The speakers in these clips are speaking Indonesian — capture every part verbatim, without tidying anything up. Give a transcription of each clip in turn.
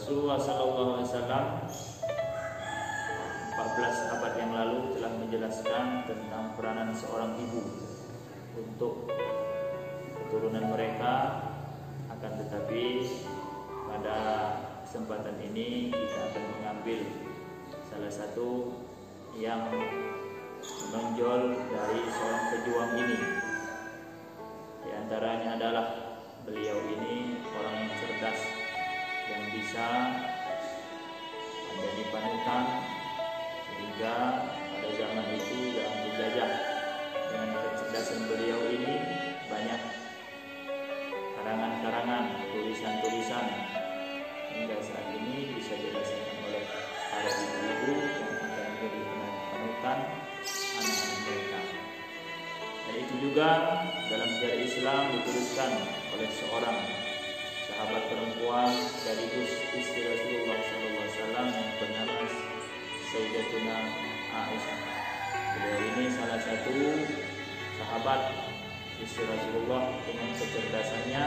Rasulullah Sallallahu Alaihi Wasallam empat belas abad yang lalu telah menjelaskan tentang peranan seorang ibu untuk keturunan mereka. Akan tetapi pada kesempatan ini kita akan mengambil salah satu yang menonjol dari seorang pejuang ini. Di antaranya adalah beliau ini orang yang cerdas, yang bisa menjadi panutan sehingga pada zaman itu dalam penjajah, dengan kecerdasan beliau ini banyak karangan-karangan, tulisan-tulisan hingga saat ini bisa dirasakan oleh para ibu-ibu yang akan menjadi panutan anak-anak mereka. Dan itu juga dalam sejarah Islam dituliskan oleh seorang sahabat perempuan sekaligus istri Rasulullah Sallallahu Alaihi Wasallam yang bernama Sayyidatuna Aisyah. Beliau ini salah satu sahabat istri Rasulullah dengan kecerdasannya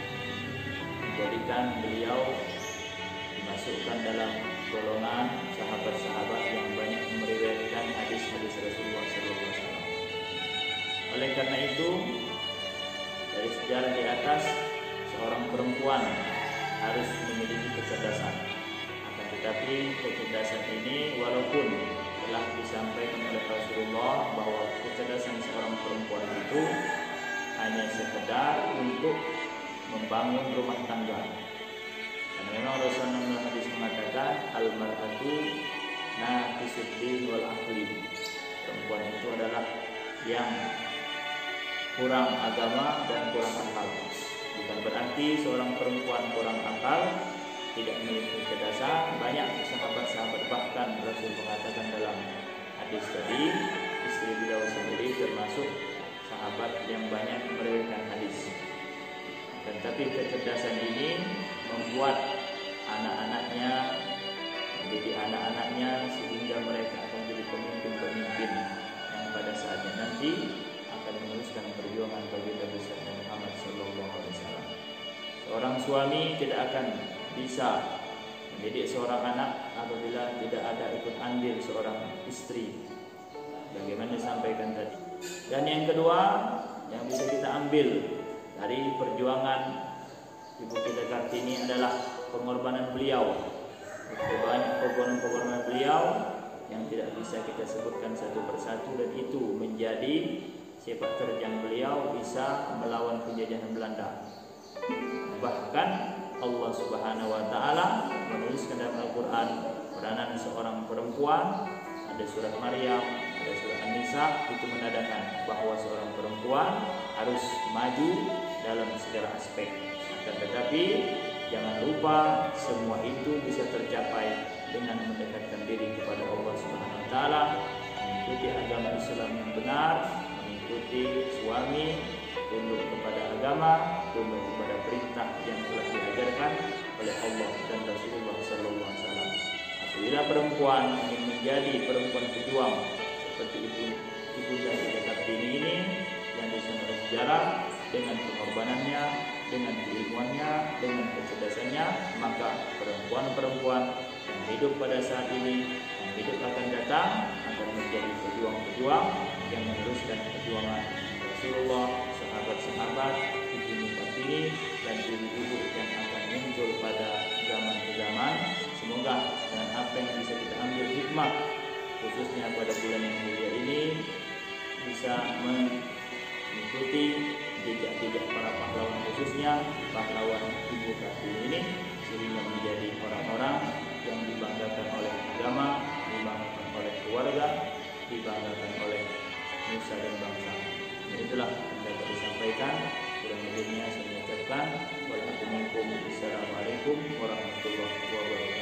menjadikan beliau dimasukkan dalam golongan sahabat-sahabat yang banyak meriwayatkan hadis-hadis Rasulullah Sallallahu Alaihi Wasallam. Oleh karena itu, dari sejarah di atas, seorang perempuan harus memiliki kecerdasan. Akan tetapi kecerdasan ini walaupun telah disampaikan oleh Rasulullah bahwa kecerdasan seorang perempuan itu hanya sekedar untuk membangun rumah tangga. Dan memang Rasulullah hadis mengatakan al-mar'atu naqisuddin wal aqli. Perempuan itu adalah yang kurang agama dan kurang akal. Bukan berarti seorang perempuan kurang akal, tidak memiliki kecerdasan. Banyak sahabat-sahabat, bahkan Rasul mengatakan dalam hadis tadi, istri beliau sendiri termasuk sahabat yang banyak meriwayatkan hadis. Tetapi kecerdasan ini membuat anak-anaknya menjadi anak-anaknya sehingga mereka akan jadi pemimpin-pemimpin yang pada saatnya nanti akan meneruskan perjuangan baginda besar Muhammad Sallallahu Alaihi Wasallam. Seorang suami tidak akan bisa mendidik seorang anak apabila tidak ada ikut andil seorang istri, bagaimana disampaikan tadi. Dan yang kedua yang bisa kita ambil dari perjuangan Ibu kita Kartini adalah pengorbanan beliau. Banyak pengorbanan beliau yang tidak bisa kita sebutkan satu persatu, dan itu menjadi sepak terjang beliau bisa melawan penjajahan Belanda. Bahkan Allah Subhanahu wa taala menuliskan dalam Al-Qur'an peranan seorang perempuan. Ada surat Maryam, ada surat An-Nisa, itu menandakan bahwa seorang perempuan harus maju dalam segala aspek. Akan tetapi jangan lupa semua itu bisa tercapai dengan mendekatkan diri kepada Allah Subhanahu wa taala, mengikuti agama Islam yang benar, mengikuti suami, tunduk kepada agama, tunduk kepada perintah yang telah diajarkan oleh Allah dan Rasulullah Sallallahu Alaihi Wasallam. Apabila perempuan ingin menjadi perempuan pejuang seperti ibu ibu dari Kartini ini yang disebut sejarah, dengan pengorbanannya, dengan keilmuannya, dengan kecerdasannya, maka perempuan-perempuan yang hidup pada saat ini, yang hidup akan datang, akan menjadi pejuang-pejuang yang meneruskan perjuangan Rasulullah, sahabat-sahabat, ibu Kartini, dan ibu-ibu yang akan muncul pada zaman ke zaman. Semoga dengan apa yang bisa kita ambil hikmah, khususnya pada bulan yang mulia ini, bisa mengikuti jejak-jejak para pahlawan, khususnya pahlawan Ibu Kartini ini, sehingga menjadi orang-orang yang dibanggakan oleh agama, dibanggakan oleh keluarga, dibanggakan oleh nusa dan bangsa. Dan itulah yang dapat disampaikan. Kurang lebihnya saya mengucapkan wassalamualaikum warahmatullahi wabarakatuh.